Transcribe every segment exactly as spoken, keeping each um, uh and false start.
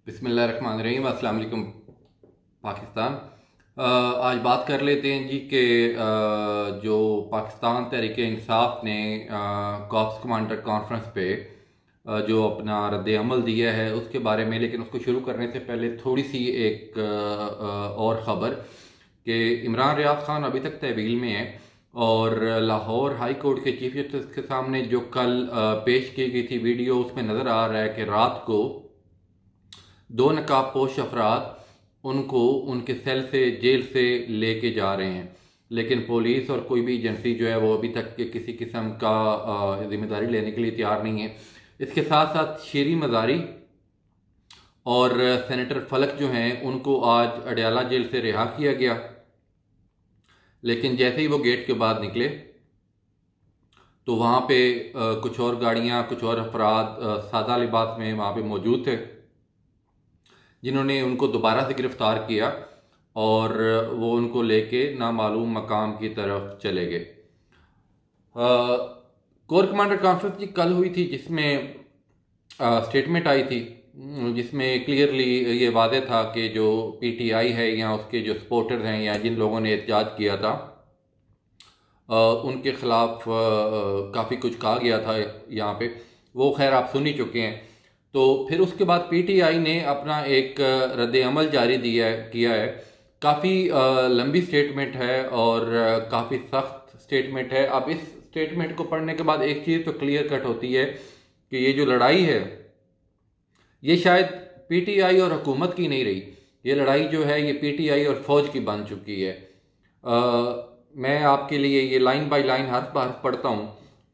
बिस्मिल्लाहिर्रहमानिर्रहीम। अस्सलाम वालेकुम पाकिस्तान। अ, आज बात कर लेते हैं जी कि अ, जो पाकिस्तान तहरीक इंसाफ ने कॉप्स कमांडर कॉन्फ्रेंस पे अ, जो अपना रद्द अमल दिया है उसके बारे में। लेकिन उसको शुरू करने से पहले थोड़ी सी एक अ, अ, और ख़बर कि इमरान रियाज खान अभी तक तहवील में है और लाहौर हाई कोर्ट के चीफ जस्टिस के सामने जो कल अ, पेश की गई थी वीडियो, उसमें नज़र आ रहा है कि रात को दो नकाबपोश अफराद उनको उनके सेल से जेल से लेके जा रहे हैं, लेकिन पुलिस और कोई भी एजेंसी जो है वो अभी तक के किसी किस्म का जिम्मेदारी लेने के लिए तैयार नहीं है। इसके साथ साथ शेरी मजारी और सेनेटर फलक जो हैं उनको आज अडयाला जेल से रिहा किया गया, लेकिन जैसे ही वो गेट के बाद निकले तो वहाँ पे कुछ और गाड़ियाँ, कुछ और अफराद सादा लिबास में वहाँ पे मौजूद थे, जिन्होंने उनको दोबारा से गिरफ्तार किया और वो उनको लेके नामालूम मकाम की तरफ चले गए। कोर कमांडर कॉन्फ्रेंस जी कल हुई थी, जिसमें स्टेटमेंट आई थी जिसमें क्लियरली ये वादे था कि जो पीटीआई है या उसके जो सपोर्टर्स हैं या जिन लोगों ने एहतजाज किया था आ, उनके ख़िलाफ़ काफ़ी कुछ कहा गया था यहाँ पे। वो खैर आप सुन ही चुके हैं। तो फिर उसके बाद पीटीआई ने अपना एक रद्द अमल जारी दिया किया है। काफ़ी लंबी स्टेटमेंट है और काफ़ी सख्त स्टेटमेंट है। अब इस स्टेटमेंट को पढ़ने के बाद एक चीज़ तो क्लियर कट होती है कि ये जो लड़ाई है ये शायद पीटीआई और हुकूमत की नहीं रही। ये लड़ाई जो है ये पीटीआई और फौज की बन चुकी है। आ, मैं आपके लिए ये लाइन बाय लाइन हर्फ ब हर्फ पढ़ता हूँ।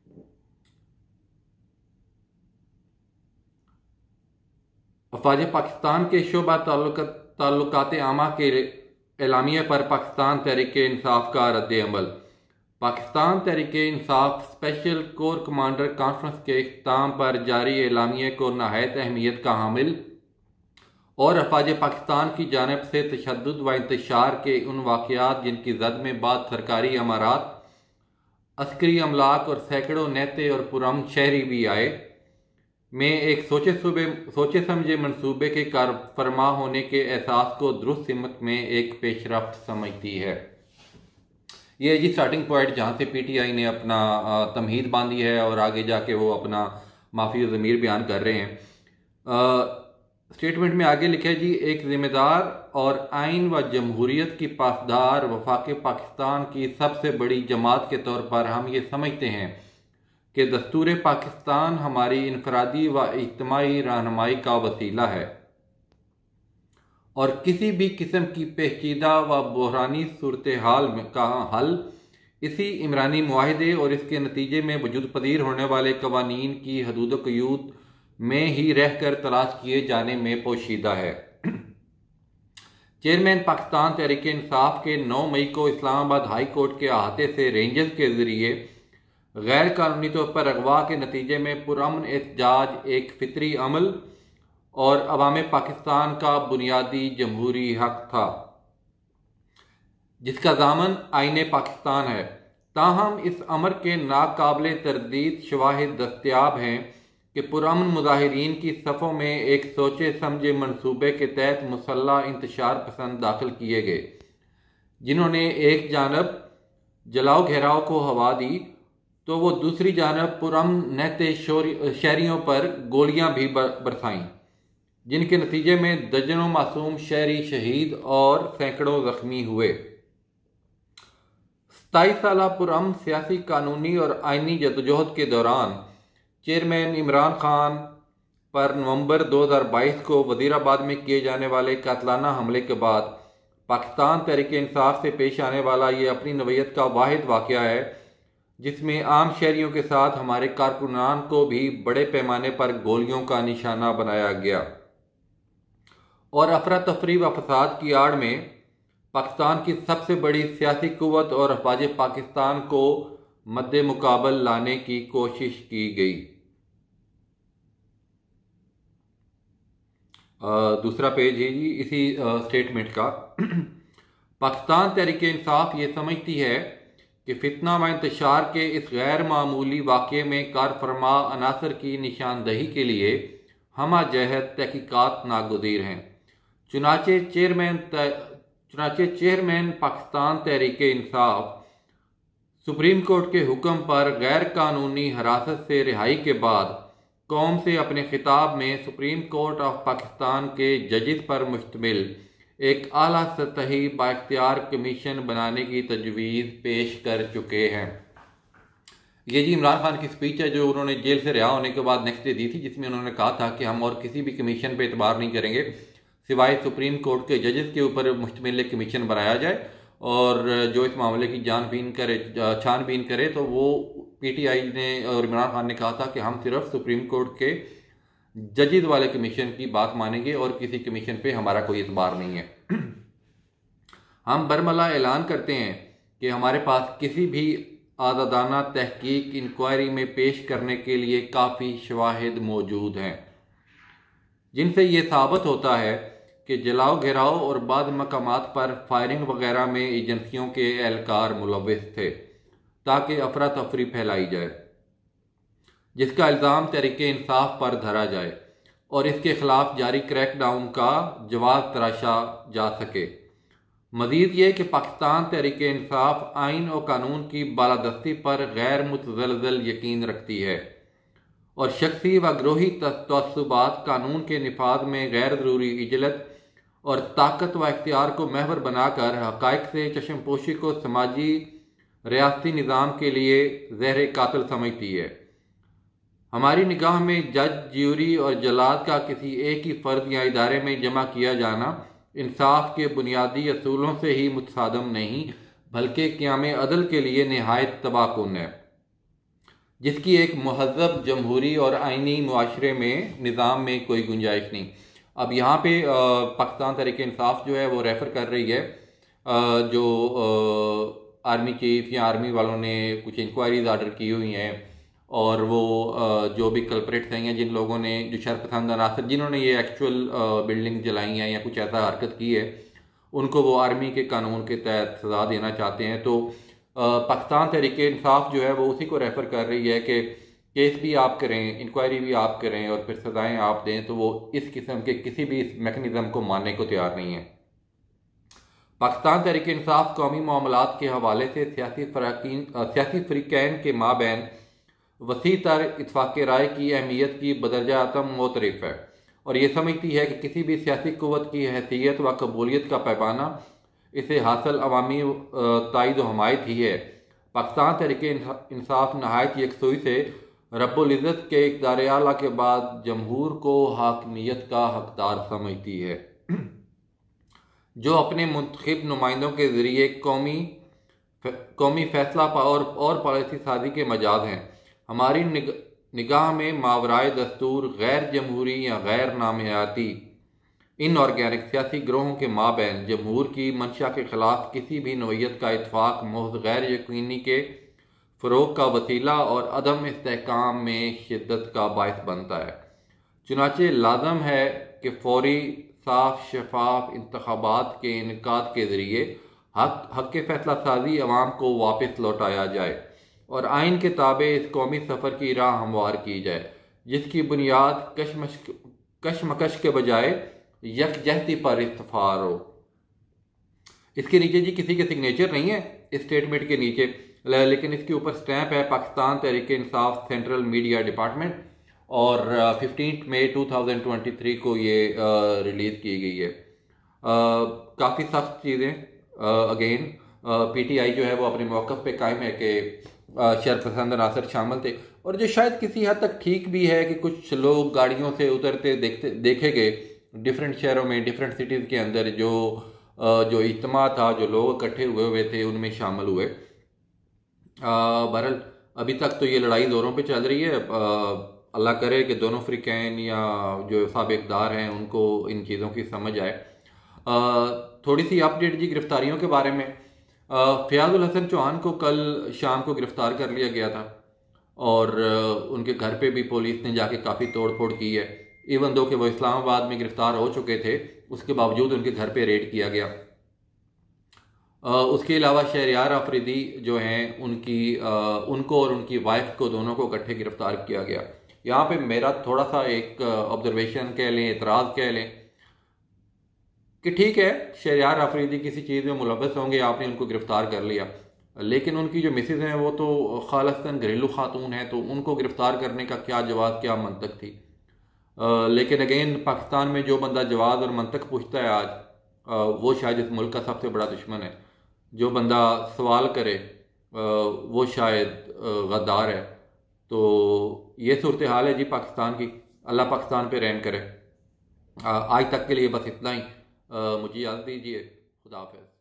अफवाज पाकिस्तान के शोबा ताल्लुकात आमा के एलामिया पर पाकिस्तान तहरीक इंसाफ का रद्द अमल। Pakistan Tehreek Insaf special core commander conference के इख्तिताम पर जारी एलामिया को नहायत अहमियत का हामिल और अफवाज पाकिस्तान की जानब से तशद्दुद व इंतशार के उन वाक़यात जिनकी जद में बाद सरकारी अमारात, अस्करी अमलाक और सैकड़ों नेते और पुरअमन शहरी भी आए, में एक सोचे सूबे सोचे समझे मंसूबे के कार फरमा होने के एहसास को दुरुस्त सिमत में एक पेशरफ्त समझती है। ये जी स्टार्टिंग पॉइंट जहाँ से पीटीआई ने अपना तमहीद बांधी है और आगे जाके वो अपना माफ़ी ज़मीर बयान कर रहे हैं। स्टेटमेंट में आगे लिखा है जी, एक जिम्मेदार और आइन व जमहूरियत की पासदार वफाक पाकिस्तान की सबसे बड़ी जमात के तौर पर हम ये समझते हैं कि दस्तूर पाकिस्तान हमारी इनफरादी व इज्तिमाई रहनुमाई का वसीला है और किसी भी किस्म की पेचीदा व बहरानी सूरत हाल का हल इसी इमरानी मुआहदे और इसके नतीजे में वजूद पजीर होने वाले कवानीन की हदूद क़यूद में ही रहकर तलाश किए जाने में पोशीदा है। चेयरमैन पाकिस्तान तहरीक इंसाफ के नौ मई को इस्लामाबाद हाई कोर्ट के अहाते से रेंजर्स के जरिए गैर कानूनी तौर पर अगवा के नतीजे में पुरअमन एहतजाज एक फितरी अमल और अवाम पाकिस्तान का बुनियादी जमहूरी हक था, जिसका दामन आईने पाकिस्तान है। ताहम इस अमर के नाकाबिले तरदीद शवाहिद दस्तयाब हैं कि पुरअमन मुजाहिरीन की सफ़ों में एक सोचे समझे मंसूबे के तहत मुसल्लह इंतशार पसंद दाखिल किए गए, जिन्होंने एक जानब जलाओ घेराव को हवा दी तो वो दूसरी जानब पुरअमन नेते शहरियों पर गोलियां भी बरसाईं, जिनके नतीजे में दर्जनों मासूम शहरी शहीद और सैकड़ों जख्मी हुए। सताईस साल पुरअमन सियासी, कानूनी और आइनी जदोजहद के दौरान चेयरमैन इमरान खान पर नवंबर दो हज़ार बाईस को वजीराबाद में किए जाने वाले कातलाना हमले के बाद पाकिस्तान तहरीक इंसाफ से पेश आने वाला ये अपनी नवयत का वाहिद वाक़या है जिसमें आम शहरियों के साथ हमारे कारकुनान को भी बड़े पैमाने पर गोलियों का निशाना बनाया गया और अफरा तफरी व फसाद की आड़ में पाकिस्तान की सबसे बड़ी सियासी कुव्वत और अफवाज पाकिस्तान को मद्दे मुकाबल लाने की कोशिश की गई। दूसरा पेज है जी इसी स्टेटमेंट का। पाकिस्तान तहरीक इंसाफ ये समझती है कि फितना व इंतशार के इस गैर मामूली वाक़े में कार फरमा अनासर की निशानदही के लिए हमा जहद तहकीकात नागुज़ीर हैं। चुनाचे चेयरमैन चुनाचे chairman Pakistan Tehreek Insaf supreme court के हुक्म पर गैर कानूनी हिरासत से रिहाई के बाद कौम से अपने खिताब में सुप्रीम कोर्ट ऑफ पाकिस्तान के जजिस पर मुश्तमिल एक आला सतही बाइख्तियार कमीशन बनाने की तजवीज़ पेश कर चुके हैं। ये जी इमरान खान की स्पीच है जो उन्होंने जेल से रिहा होने के बाद नेक्स्ट डे दी थी, जिसमें उन्होंने कहा था कि हम और किसी भी कमीशन पे एतबार नहीं करेंगे सिवाय सुप्रीम कोर्ट के जजेस के ऊपर मुश्तमिल एक कमीशन बनाया जाए और जो इस मामले की जानबीन करे छानबीन करे। तो वो पीटीआई ने और इमरान खान ने कहा था कि हम सिर्फ सुप्रीम कोर्ट के जजेस वाले कमीशन की बात मानेंगे और किसी कमीशन पे हमारा कोई एतबार नहीं है। हम बरमला ऐलान करते हैं कि हमारे पास किसी भी आज़ादाना तहकीक इंक्वायरी में पेश करने के लिए काफ़ी शवाहिद मौजूद हैं जिनसे ये साबित होता है कि जलाओ घेराव और बाद मकामात पर फायरिंग वगैरह में एजेंसियों के एहलकार मुलव्विस थे ताकि अफरा तफरी फैलाई जाए, जिसका इल्ज़ाम तहरीक इंसाफ पर धरा जाए और इसके खिलाफ जारी क्रैकडाउन का जवाब तराशा जा सके। मजीद ये कि पाकिस्तान तहरीक इंसाफ आइन और कानून की बालादस्ती पर गैर मुतज़लज़ल यकीन रखती है और शख्सी व ग्रोही तअस्सुबात कानून के निफाज में गैर ज़रूरी इजलत और ताकत व इख्तियार को महवर बनाकर हक़ाइक़ से चश्मपोशी को समाजी रियासती निज़ाम के लिए ज़हर कातिल समझती है। हमारी निगाह में जज, ज्यूरी और जलाद का किसी एक ही फ़र्द या इदारे में जमा किया जाना इंसाफ के बुनियादी असूलों से ही मुतसादम नहीं बल्कि क़याम अदल के लिए नहायत तबाहकुन है, जिसकी एक महज़ब जमहूरी और आइनी मुआशरे में निज़ाम में कोई गुंजाइश नहीं। अब यहाँ पे पाकिस्तान तहरीक इंसाफ जो है वो रेफ़र कर रही है जो आर्मी चीफ या आर्मी वालों ने कुछ इंक्वायरीज आर्डर की हुई हैं और वो जो भी कल्प्रेट्स हैं या जिन लोगों ने जो शरपसंद अनासर जिन्होंने ये एक्चुअल बिल्डिंग जलाई हैं या कुछ ऐसा हरकत की है उनको वो आर्मी के कानून के तहत सज़ा देना चाहते हैं। तो पाकिस्तान तहरीक इंसाफ जो है वो उसी को रेफ़र कर रही है कि केस भी आप करें, इंक्वायरी भी आप करें और फिर सज़ाएँ आप दें, तो वो इस किस्म के किसी भी इस मैकेनिज़्म को मानने को तैयार नहीं है। पाकिस्तान तहरीक इंसाफ कौमी मामलात के हवाले से सियासी फ़राकीन सियासी फ़रीक़ैन के माबैन वसी तर इत्फ़ाक़ राय की अहमियत की बदरजा आतम मोतरफ़ है और ये समझती है कि किसी भी सियासी क़ुव्वत की हैसियत व कबूलियत का पैमाना इसे हासिल अवामी ताईद व हमायत ही है। पाकिस्तान तहरीक इंसाफ नहायत यकसुई से रब्बुल इज़्ज़त के इक़्तिदार आला के बाद जमहूर को हाकिमियत का हकदार समझती है, जो अपने मुंतखब नुमाइंदों के ज़रिए कौमी कौमी फैसला और और पॉलिसी साजी के मजाज हैं। हमारी निग, निगाह में मावराए दस्तूर गैर जमहूरी या गैर नामयाती इन ऑर्गेनिक सियासी ग्रोहों के माबैन जमहूर की मंशा के ख़िलाफ़ किसी भी नोयत का इत्फाक महज गैर यकीनी के फ़रोग़ का वसीला और अदम इस्तेहकाम में शिद्दत का बायस बनता है। चुनाचे लाज़म है कि फौरी साफ शफाफ इंतखाबात के इनकाद के ज़रिए हक हक के फैसला साजी अवाम को वापस लौटाया जाए और आइन के ताबे इस कौमी सफ़र की राह हमवार की जाए, जिसकी बुनियाद कशमश कशमकश के बजाय यकजहती पर इस्तफार हो। इसके नीचे जी किसी के सिग्नेचर नहीं है इस स्टेटमेंट के नीचे, लेकिन इसके ऊपर स्टैंप है Pakistan Tehreek Insaf central media department और fifteen May two thousand twenty three को ये रिलीज़ की गई है। काफ़ी सख्त चीज़ें, अगेन पीटीआई जो है वो अपने मौक़िफ़ पे कायम है कि शरपसंद अनासर शामिल थे और जो शायद किसी हद तक ठीक भी है कि कुछ लोग गाड़ियों से उतरते देखते देखे गए डिफरेंट शहरों में, डिफरेंट सिटीज़ के अंदर जो जो इज्तिमा था, जो लोग इकट्ठे हुए हुए थे उनमें शामिल हुए। बहरहाल अभी तक तो ये लड़ाई ज़ोरों पे चल रही है। अल्लाह करे कि दोनों फ़रीक़ैन या जो साबिक़दार हैं उनको इन चीज़ों की समझ आए। थोड़ी सी अपडेट जी गिरफ़्तारियों के बारे में। फ़याज़ुल हसन चौहान को कल शाम को गिरफ़्तार कर लिया गया था और उनके घर पे भी पुलिस ने जाके काफ़ी तोड़ फोड़ की है। इवन दो कि वो इस्लामाबाद में गिरफ़्तार हो चुके थे, उसके बावजूद उनके घर पे रेड किया गया। उसके अलावा शहरयार अफरीदी जो हैं उनकी उनको और उनकी वाइफ को दोनों को इकट्ठे गिरफ़्तार किया गया। यहाँ पे मेरा थोड़ा सा एक ऑब्जर्वेशन कह लें, एतराज़ कह लें कि ठीक है, शहरयार अफरीदी किसी चीज़ में मुलव्वस होंगे, आपने उनको गिरफ़्तार कर लिया, लेकिन उनकी जो मिसेज हैं वो तो खालिस्तन घरेलू खातून हैं, तो उनको गिरफ़्तार करने का क्या जवाब, क्या मंतक थी। आ, लेकिन अगेन पाकिस्तान में जो बंदा जवाब और मंतक पूछता है आज, आ, वो शायद इस मुल्क का सबसे बड़ा दुश्मन है। जो बंदा सवाल करे आ, वो शायद गद्दार है। तो ये सूरत हाल है जी पाकिस्तान की। अल्लाह पाकिस्तान पे रहम करे। आ, आज तक के लिए बस इतना ही। आ, मुझे इजाज़त दीजिए। खुदा हाफ़िज़।